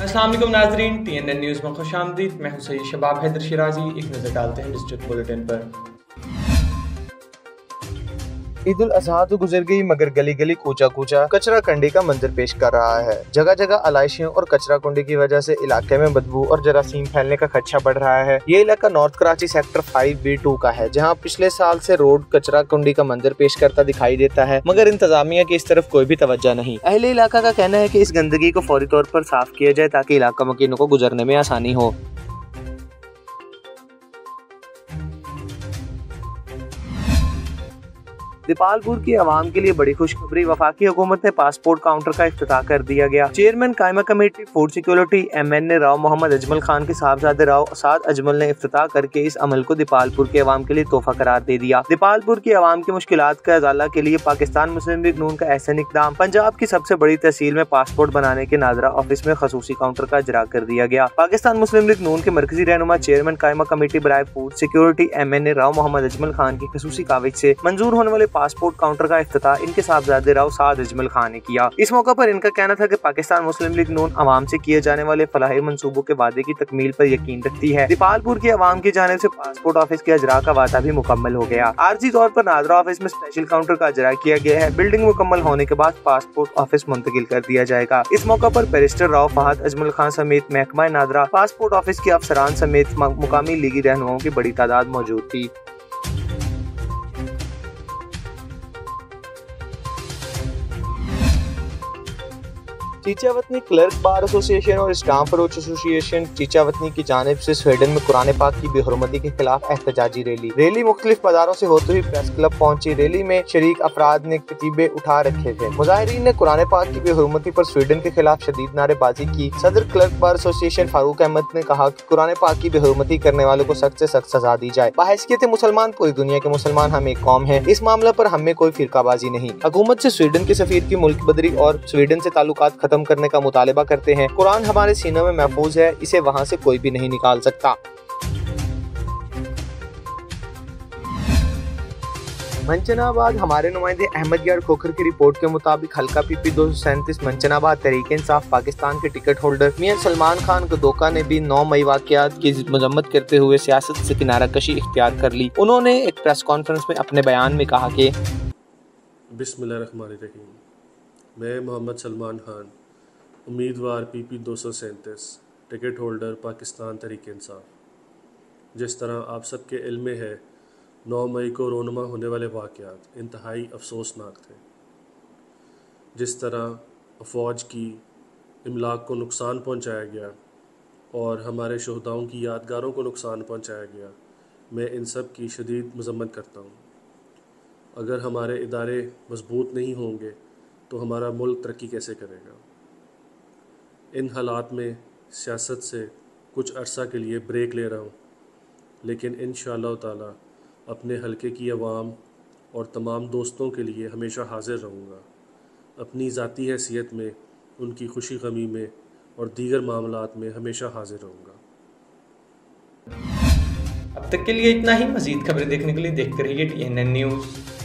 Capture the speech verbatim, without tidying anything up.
अस्सलाम वालेकुम नाज़रीन, टी एन एन न्यूज़ में खुशामदीद। मैं हूं सैयद शबाब हैदर शिराजी। एक नज़र डालते हैं डिस्ट्रिक्ट बुलेटिन पर। ईद उल अजहा तो गुजर गई, मगर गली गली कूचा कूचा कचरा कंडी का मंजर पेश कर रहा है। जगह जगह आलाइशियों और कचरा कुंडी की वजह से इलाके में बदबू और जरासीम फैलने का खदशा बढ़ रहा है। ये इलाका north Karachi sector five B two का है, जहां पिछले साल से रोड कचरा कुंडी का मंजर पेश करता दिखाई देता है, मगर इंतजामिया की इस तरफ कोई भी तवज्जो नहीं। अहले इलाका का कहना है कि इस गंदगी को फौरी तौर पर साफ किया जाए ताकि इलाका मकीनों को गुजरने में आसानी हो। दीपालपुर की आवाम के लिए बड़ी खुशखबरी, वफाकी हुकूमत ने पासपोर्ट काउंटर का इफ्तिताह कर दिया गया। चेयरमैन कायमा committee food security M N A Rao Mohammad Ajmal Khan के साहबजादे राव साद अजमल ने इफ्तिताह करके इस अमल को दीपालपुर के अवाम के लिए तोहफा करार दे दिया। दीपालपुर की आवाम की मुश्किलात का इजाला के लिए पाकिस्तान मुस्लिम लीग नून का एहसन इक़दाम, पंजाब की सबसे बड़ी तहसील में पासपोर्ट बनाने के नाजरा ऑफिस में खसूसी काउंटर का इजरा कर दिया गया। पाकिस्तान मुस्लिम लीग नून के मरकजी रहनुमा चेयरमैन कायमा कमेटी बराए food security M N A Rao Mohammad Ajmal Khan की खसूसी काविज से मंजूर होने वाले पासपोर्ट काउंटर का इफ्तिताह इनके साहबजादे राव साद अजमल खान ने किया। इस मौके पर इनका कहना था कि पाकिस्तान मुस्लिम लीग नून अवाम से किए जाने वाले फलाही मंसूबों के वादे की तकमील पर यकीन रखती है। दीपालपुर की अवाम की जानिब से पासपोर्ट ऑफिस के अजरा का वादा भी मुकम्मल हो गया। आर्जी तौर पर नादरा ऑफिस में स्पेशल काउंटर का अजरा किया गया है। बिल्डिंग मुकम्मल होने के बाद पासपोर्ट ऑफिस मुंतकिल कर दिया जाएगा। इस मौके पर बैरिस्टर राव फहद अजमल खान समेत महकमा नादरा, पासपोर्ट ऑफिस के अफसरान समेत मुकामी लीगी रहनुमाओं की बड़ी तादाद मौजूद थी। चीचावतनी क्लर्क बार एसोसिएशन और स्टाम्प फरोश एसोसिएशन चीचावतनी की जानिब से स्वीडन में कुरान पाक की बेहुरमती के खिलाफ एहतजाजी रैली रैली मुख्तलिफ बाजारों से होते हुए प्रेस क्लब पहुंची। रैली में शरीक अफराद ने कतीबे उठा रखे थे। मुजाहिरीन ने कुरान पाक की बेहुरमती पर स्वीडन के खिलाफ शदीद नारेबाजी की। सदर clerk bar association Farooq Ahmad ने कहा कि कुरान पाक की बेहुरमती करने वालों को सख्त से सख्त सजा दी जाए। बहैसियत मुसलमान पूरी दुनिया के मुसलमान हम एक कौम है। इस मामला पर हमें कोई फिरकाबाजी नहीं। हुकूमत से स्वीडन के सफीर की मुल्क बदरी और स्वीडन से ताल्लुकात खत्म करने का मुतालिबा करते हैं। कुरान हमारे सीनों में महफूज है, इसे वहां से कोई भी नहीं निकाल सकता। मंचनाबाद हमारे नुमाइंदे अहमद यार खोखर की रिपोर्ट के मुताबिक हल्का पीपी दो सौ सैंतीस मंचनाबाद तहरीक इंसाफ पाकिस्तान के टिकट होल्डर मियां सलमान खान कदोका ने भी नौ मई वाकयात की मजम्मत करते हुए सियासत से किनारा कशी इख्तियार कर ली। उन्होंने एक प्रेस कॉन्फ्रेंस में अपने बयान में कहा कि बिस्मिल्लाहिर्रहमानिर्रहीम, मैं मोहम्मद सलमान खान, उम्मीदवार पी पी दो सौ सैंतीस, टिकट होल्डर पाकिस्तान तहरीक इंसाफ। जिस तरह आप सबके इल्म में है, नौ मई को रोनमा होने वाले वाक़यात इंतहाई अफसोसनाक थे। जिस तरह फ़ौज की इमलाक को नुकसान पहुंचाया गया और हमारे शहदाओं की यादगारों को नुकसान पहुंचाया गया, मैं इन सब की शदीद मज़म्मत करता हूँ। अगर हमारे इदारे मजबूत नहीं होंगे तो हमारा मुल्क तरक्की कैसे करेगा। इन हालात में सियासत से कुछ अरसा के लिए ब्रेक ले रहा हूँ, लेकिन इंशाअल्लाह ताला अपने हलके की आवाम और तमाम दोस्तों के लिए हमेशा हाजिर रहूँगा। अपनी ज़ाती हैसियत में, उनकी खुशी गमी में और दीगर मामलात में हमेशा हाजिर रहूँगा। अब तक के लिए इतना ही। मज़ीद खबरें देखने के लिए देखते रहिए टी एन एन न्यूज़।